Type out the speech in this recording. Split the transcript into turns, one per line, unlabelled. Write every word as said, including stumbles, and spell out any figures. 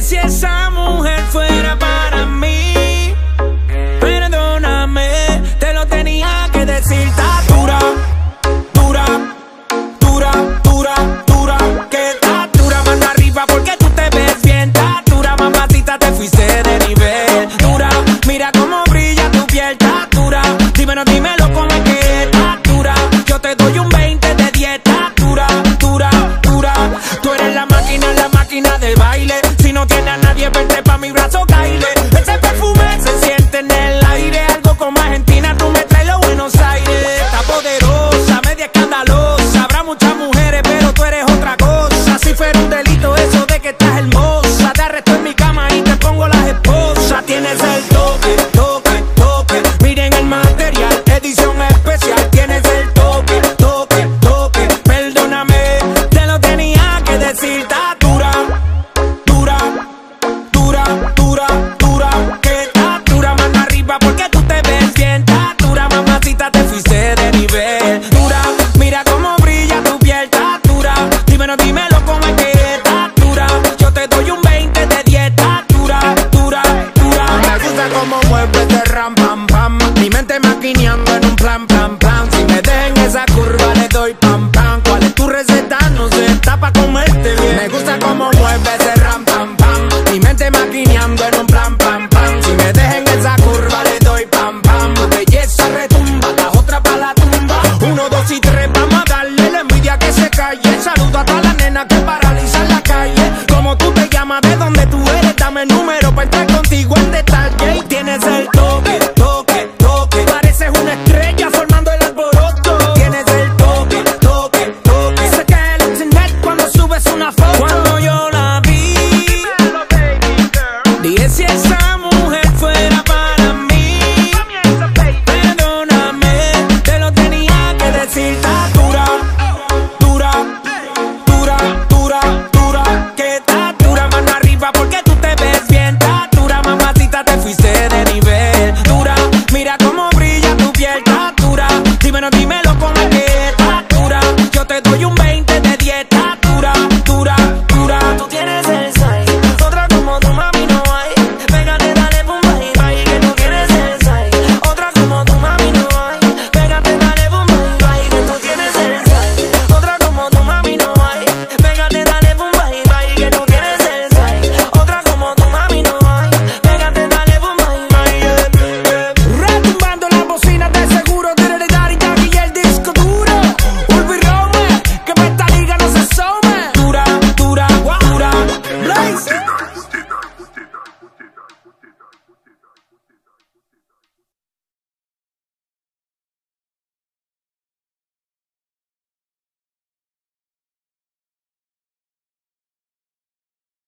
si esa mujer fuera para mí. Perdóname, te lo tenía que decir. Está dura, dura, dura, dura, dura. Que está dura, mano arriba porque tú te ves bien. Está dura, mamacita, te fuiste de nivel. Dura, mira cómo brilla tu piel. Está dura, dímelo, dímelo cómo es que está dura. Yo te doy un veinte de dieta. Dura, dura, dura. Tú eres la máquina, la máquina del baile. Si no tienes a nadie, vente pa' mi brazo, caile. Ese perfume se siente en el aire. Algo como Argentina, tú me traes los Buenos Aires. Está poderosa, media escandalosa. Habrá muchas mujeres, pero tú eres otra cosa. Si fuera un delito eso de que estás hermosa, te arresto en mi cama y te pongo las esposas. Tienes el toque, toque, toque. Miren el material, edición especial. Tienes el toque, toque, toque. Perdóname, te lo tenía que decir. Está dura, dura, dura, dura, dura. Que está dura, mano arriba porque tú te ves bien. Está dura, mamacita, te fuiste de nivel. Dura, mira cómo brilla tu piel. Está dura, dímelo, dímelo cómo es que está dura. Yo te doy un veinte de dieta. Dura, dura, dura. Me gusta cómo mueves de ram, pam, pam. Mi mente maquineando en